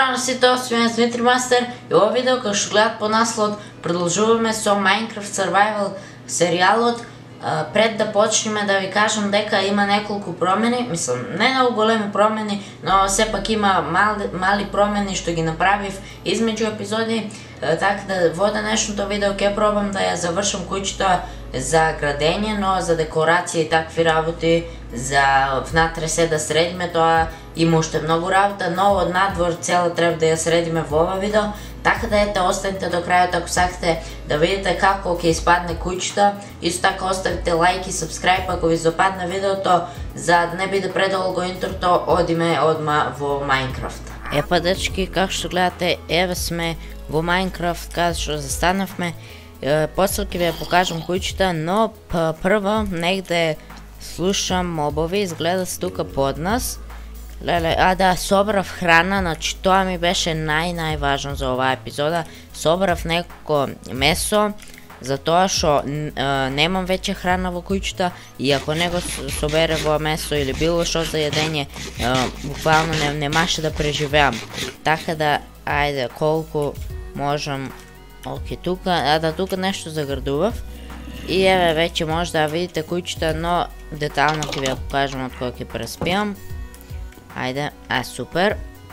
Zdravo na svi, to sam ja Dmitri Master i ovo video kao što gledat po naslov продолжуваме со Minecraft Survival серијалот. Пред да почнеме да ви кажам дека има неколку промени, мислам не многу големи промени, но сепак има мали промени што ги направив измеѓу епизоди, така да во денешното видео ќе пробам да ја завршам куќата за градење, но за декорација и такви работи, за внатре се да средиме тоа има уште многу работа, но од надвор цела треба да ја средиме во ова видео. Така да ете, останете до крајот ако сакате да видите како ќе испадне куќата. Исто така оставите лайк и сабскрајб ако ви западне видеото, за да не биде предолго интрото, одиме одма во Майнкрафт. Епа дечки, како што гледате, еве сме во Майнкрафт, каде што застанавме. После ќе ви ја покажам куќата, но прво негде слушам мобови, изгледа се тука под нас. Леле, да, собрав храна, значи тоа ми беше најважно за оваа епизода. Собрав некако месо, затоа што немам веќе храна во куќата и ако не го собере во месо или било што за јадење, буквално не маше да преживеам. Така да, ајде, колку можам, оке, тука, да, тука нешто заградував. И еве, веќе може да видите куќата, но детално ќе ви ја покажам од кој ќе преспиам. Ајде, супер.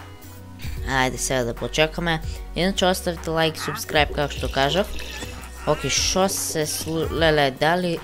Ајде сега да почекаме. Иначе оставите лайк и субскрайб како што кажав. Оке, шо се леле, дали...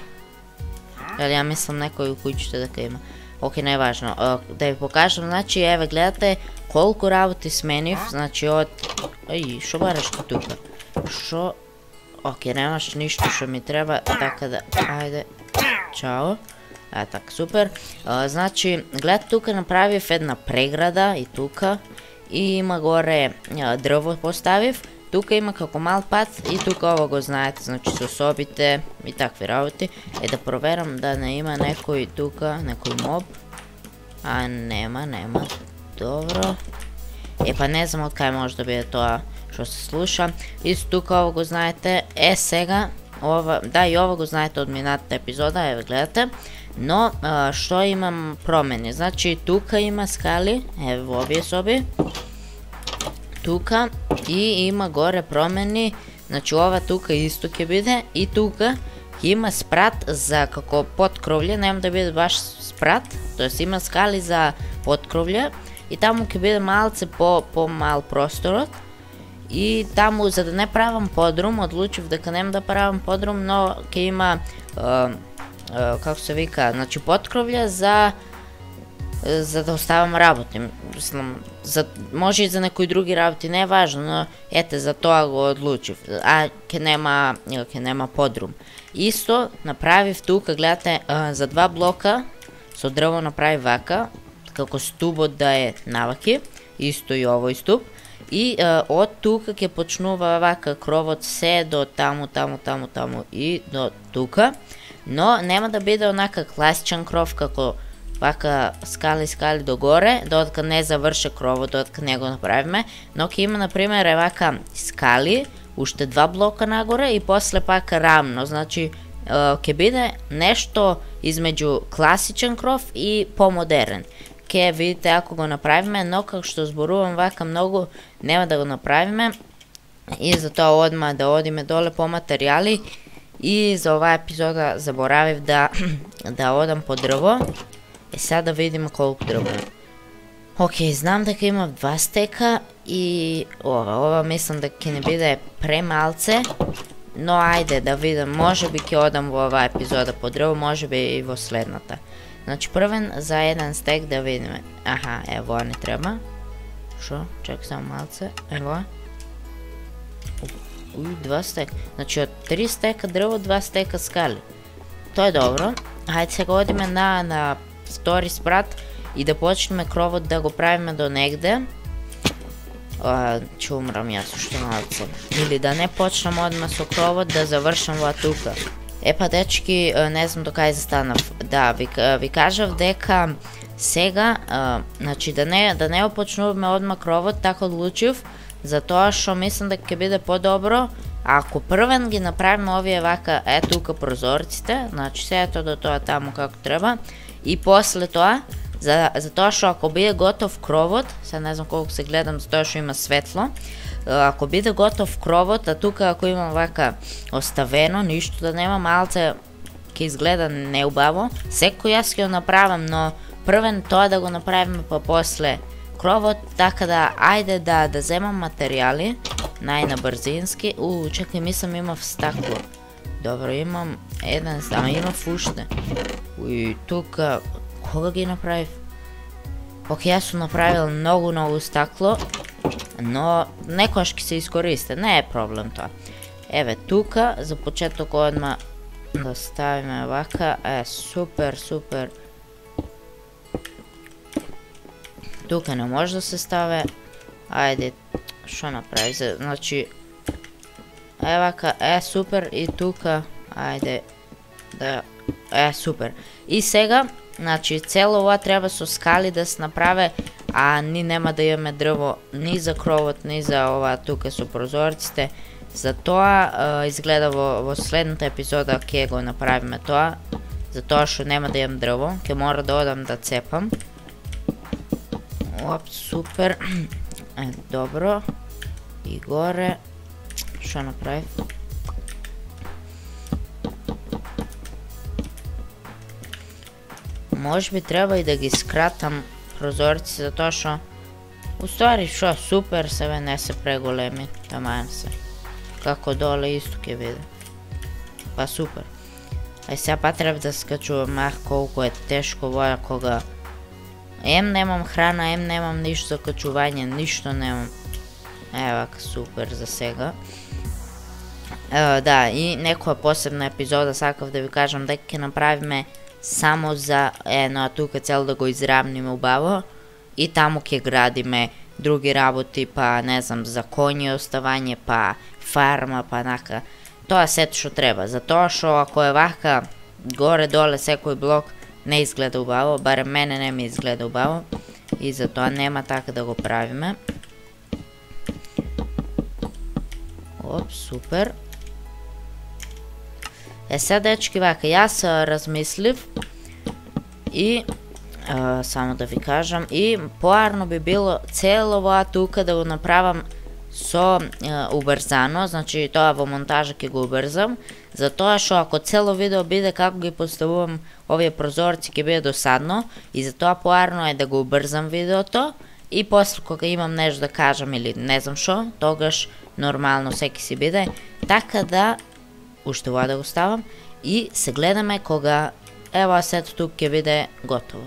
Леле, ја мислам некој у куќата дека има. Оке, најважно. Да ви покажам, значи, еве, гледате колку работи сменив, значи од... Ај, шо бараш тука? Шо... Оке, немаш ништо што ми треба, така да... Ајде, чао. Така, супер. Значи, гледате, тука направив една преграда и тука. И има горе дрво поставив. Тука има како мал пат и тука ова го знаете, значи со собите и такви работи. Да проверам да не има некој тука, некој моб. Нема. Добро. Па не знам од кај може да биде тоа што се слуша. Исто тука ова го знаете. Сега, да, и ова го знаете од минатата епизода, еве гледате. Но, што имам промени? Значи, тука има скали, еве во овие соби. Тука и има горе промени, значи ова тука исто ќе биде и тука има спрат за како подкровље, нема да биде баш спрат, тоест има скали за подкровље и таму ќе биде малце по-мал просторот. И таму, за да не правам подрум, одлучив дека нема да правам подрум, но ќе има како се вика, значи подкровље за да оставам работи. Мислам, може и за некои други работи, не е важно, но ете, за тоа го одлучив. Ќе нема подрум. Исто направив тука, гледате, за 2 блока со дрво направив вака, како стубот да е наваки, исто и овој стуб. И од тука ќе почнува вака кровот се до таму и до тука. Но нема да биде онака класичен кров, како вака скали догоре, додека не заврше кровот, додека не го направиме. Но ќе има, например, вака скали, уште 2 блока нагоре и после пак рамно. Значи, ќе биде нешто измеѓу класичен кров и помодерен. Ке видите ако го направиме, но како што зборувам вака многу, нема да го направиме. И затоа одма да одиме доле по материјали. И за оваа епизода заборавив да одам по дрво. Сега да видиме колку дрво. Океј, знам дека имам 2 стека и ова мислам дека ќе не биде премалце. Но ајде да видам, може би ќе одам во оваа епизода по дрво, може би и во следната. Значи првен за 1 стек да видиме. Ево не треба. Шо? Чек само малце. Ево. 2 стека. Значи од 3 стека дрво, 2 стека скали. Тоа е добро. Хајде сега одиме на втори спрат и да почнеме кровот да го правиме до негде. Ќе умрам јас уште малце. Или да не почнам одма со кровот, да завршам во тука. Епа дечки, не знам до кај застанав. Да, ви кажав дека сега, значи да не опочнуваме одма кровот, така одлучив, затоа што мислам дека ќе биде по-добро ако првен ги направиме овие вака, тука прозорците, значи сето до тоа таму како треба, и после тоа Zato što ako bude gotov krovot, sad ne znam koliko se gledam zato što ima svetlo, ako bude gotov krovot, a тука ако имам вака оставено, ништо да нема, малце ќе изгледа неубаво, секој јас ќе го направам, но првен тоа да го направиме па после кровот, така да ајде да земам материјали, најнабрзински. Чекај, мислам имав стакло. Добро, имам еден, ама имав уште. И тука, кога ги направив? Океј, јас сум направил многу стакло, но некојаш ќе се искористи, не е проблем тоа. Еве, тука, за почеток одма да ставиме вака, супер. Тука не може да се ставе, ајде, шо направи, значи, вака, супер, и тука, ајде, да, супер. И сега, значи, цело ова треба со скали да се направе, а ни нема да имаме дрво ни за кровот, ни за ова тука со прозорците. Затоа изгледа во следната епизода ќе го направиме тоа, затоа што нема да имам дрво, ќе мора да одам да цепам. Оп, супер. Добро. И горе. Што направив? Може би треба и да ги скратам прозорци, затоа што уствари шо, супер се, не се преголеми, таман се. Како доле исто ќе биде. Па супер. Сега па треба да скачувам, колку е тешко воја кога немам храна, немам ништо за качување, ништо немам. Вака, супер за сега. Да, и некоја посебна епизода сакав да ви кажам дека ќе направиме само за едно тука цел да го изравниме убаво и таму ќе градиме други работи, па не знам, за коњи оставање, па фарма, па нака. Тоа сето што треба, затоа што ако е вака горе-доле секој блок не изгледа убаво, барем мене не ми изгледа убаво и затоа нема така да го правиме. Оп, супер. Сега, дечки, вака, јас размислив и само да ви кажам, и поарно би било цело ова тука да го направам со убрзано, значи тоа во монтажа ќе го убрзам, затоа што ако цело видео биде како ги поставувам овие прозорци ќе биде досадно и затоа поарно е да го убрзам видеото и после кога имам нешто да кажам или не знам што, тогаш нормално секи си биде, така да уште ова да го ставам и се гледаме кога ево сето тук ќе биде готово.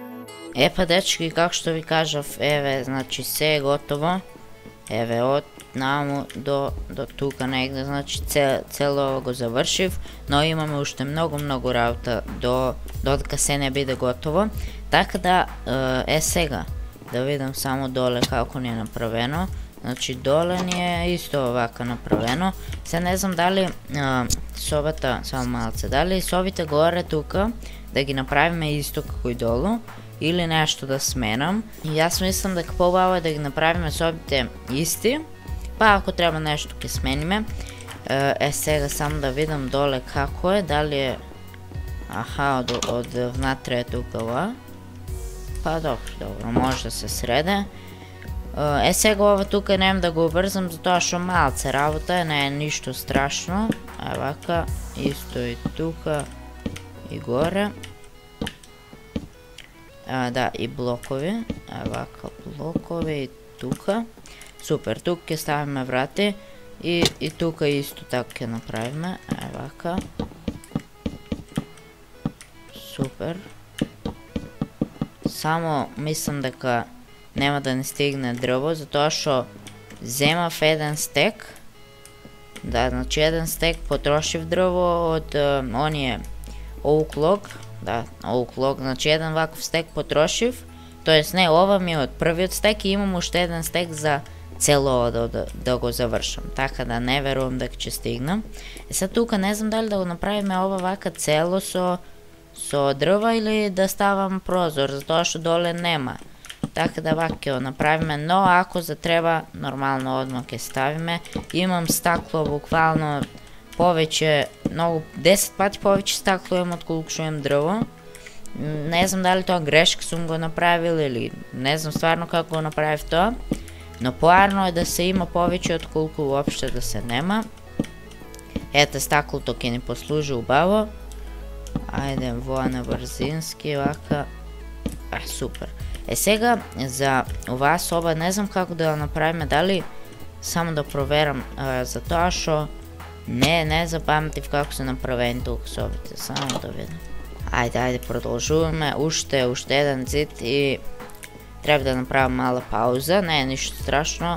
Па дечки, како што ви кажав, еве, значи се е готово. Еве, намо до тука негde, znači celo ovo go završiv, no imamo ušte mnogo работа dok se ne bude gotovo, tako da, сега, da vidim samo dole kako nije napraveno, znači dole nije isto ovako napraveno, sad ne znam da li sobata, samo malce, da li sobite gore tuka, da gi napravime isto kako i dolu, ili nešto da smenam. Jaz mislim da по-убаво е да ги направим собите исти, pa ako treba nešto ke smenime. Сега samo da vidim dole kako je, da li je, aha, od внатре je тука ова, pa dobro, može da se srede. Сега ова тука nemam da го ubrzam, zato što malce работа je, ne je ništa strašno. Ovaka, isto i tuka i gore. Da, i blokovi, ovako blokovi i tuka, super, tuke stavime vrati i tuka isto tako ke napravime, ovako, super, samo mislim дека nema da ne stigne drvo, zato što zemав jedan stek, da, znači jedan stek potrošiv drvo od onije oak log, da, oak log, znači jedan ovakav stek potrošiv, to jest ne, ova mi je od prviот stek i imam ušte jedan stek za celo ovo da go završam, tako da ne verujem da će stignem. Sad tuka ne znam da li da go napravim ovo ovaka celo so drva ili da stavam prozor, zato što dole nema, tako da ovako napravime, no ako zatreba, normalno odmah ke stavime, imam staklo bukvalno poveće, 10 pati poveće staklo imam od koliko što imam drvo, ne znam da li to greška sam go napravil ili ne znam stvarno kako go napravim to, no poarno je da se ima poveće od koliko uopšte da se nema. Eto staklo to ke ni posluži ubavo, ajde voane brzinski ovaka, super. Сега za ova soba ne znam kako da napravim, da li samo da proveram, zato što ne zapamtiv kako se napravim тук sobite, samo da vidim. Ajde, продължуваме, ušte jedan zid i treba da napravim mala pauza, ne ništa strašno,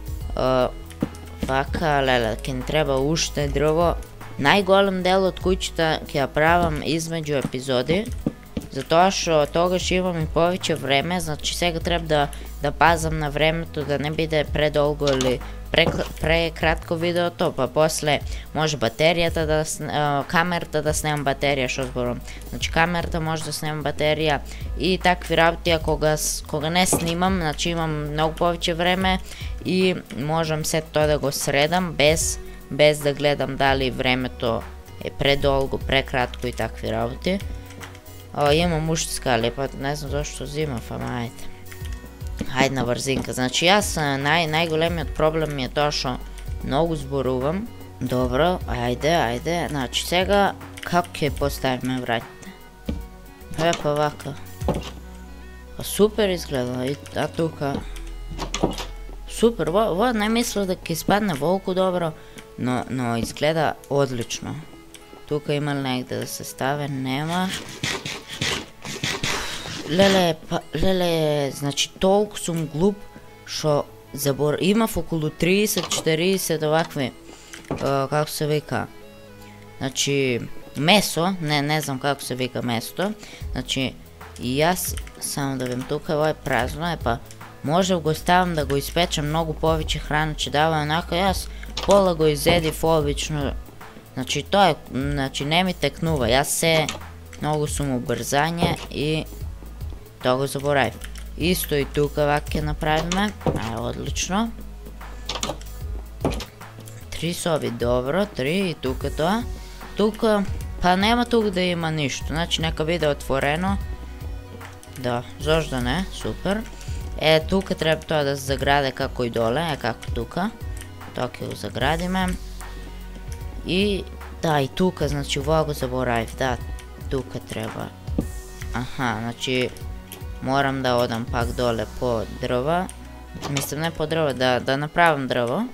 vaka, lele, ke ni treba ušte drvo, najgolem delo od kućita ke ja pravam između epizodi, zato što toga što imam i poveće vreme, znači сега treba da pazam na vremето, da ne bude predolgo ili prekratko videото, pa posle može baterijata da, kamerata da snemam baterija, što zborom, znači kamerata može da snemam baterija i takvi работи, koga ne snimam, znači imam mnogo poveće vreme i možem sve to da go sredam bez da gledam da li vremето je predolgo, prekratko i takvi работи. Imam ušte skali, pa ne znam zašto zimav, ama ajde. Ajde na brzinka, znači jaz najgolemiот problem mi je to što mnogo zboruvam. Dobro, ajde, znači сега kako ke postavime vratite? Pa ovako. Pa super izgleda, a tuka. Super, ovo ne mislila da ke ispadne volko dobro, no izgleda odlično. Tuka ima li negde da se stave? Nema. Lele, znači toliko sam glup što imam okolo 30-40 ovakve, kako se vika, znači meso, ne znam kako se vika mesto, znači i ja samo da vidim tukaj, ovo je prazno, pa možda go stavim da go ispečem, mnogo poveće hrane će dava, onako jaz pola go izedi obično, znači to je, znači ne mi teknuva, ja se mnogo sam ubrzanje i to go zaboravim. Isto i tuka ovake napravime, odlično. 3 sobi, dobro, 3 i tuka to. Tuka, pa nema tu gde ima ništa, znači neka bude otvoreno. Da, zašto ne, super. Tuka treba to da se zagrade kako i dole, kako tuka. Tako ju zagradime. I, da, i tuka, znači ovo go zaboravim, da, tuka treba. Aha, znači moram da odam pak dole po drva, mislim ne po drva, da napravim drvo.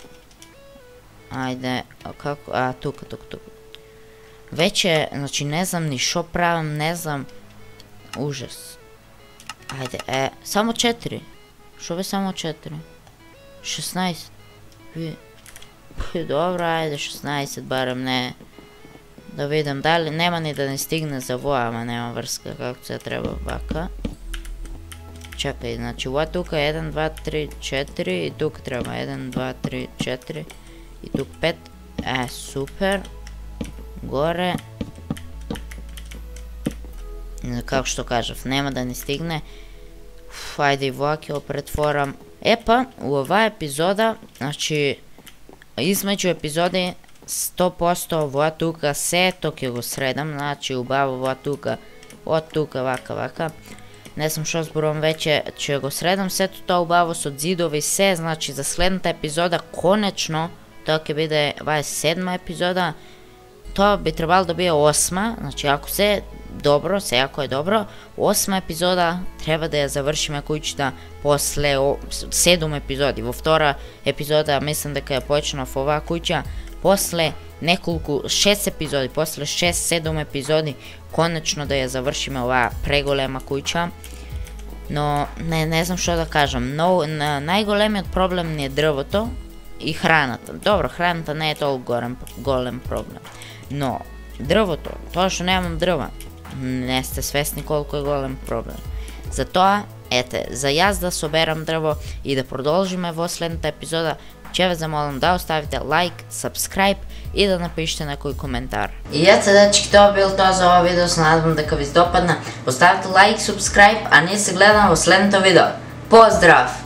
Ajde, kako, tuka. Već je, znači ne znam ni što pravim, ne znam, užas. Ajde, samo 4, što bi samo 4, 16, би... Добро, ajde 16, barem ne. Da vidim da li, nema ni da ne stigne za vojama, nema vrska kako se treba ovaka. Čekaj, znači ovo tuka 1, 2, 3, 4 i tuk treba 1, 2, 3, 4 i tuk 5. Super. Gore. Kako što kažem, nema da ne stigne. Ajde i ovake pretvoram. Pa, u ova epizoda, znači, između epizode 100% ova tuka se, tok го средам, znači убаво ова тука, от тука, вака. Не знам што зборувам веќе, ќе го средам сето тоа убаво со дзидови се, значи за следната епизода, конечно, тоа ќе биде, ова е 7 епизода, тоа би требало да биде 8, значи ако се добро, се ако е добро, 8 епизода треба да ја завршиме куќата после 7 епизоди. Во втора епизода мислам дека ја почнав оваа куќа, после неколку 6 епизоди, после 6-7 епизоди, конечно да ја завршиме оваа преголема куќа. Но не знам што да кажам, но најголемиот проблем ни е дрвото и храната. Добро, храната не е толку голем проблем, но дрвото, тоа што немам дрва, не сте свесни колку е голем проблем. Затоа, ете, за јас да соберам дрво и да продолжиме во следната епизода, ќе ве замолам да оставите лайк, сабскрайб и да напишете некој коментар. И ете, дечки, тоа бил тоа за ова видео, се надевам дека ви допадна. Оставите лайк, сабскрайб, а ние се гледаме во следното видео. Поздрав!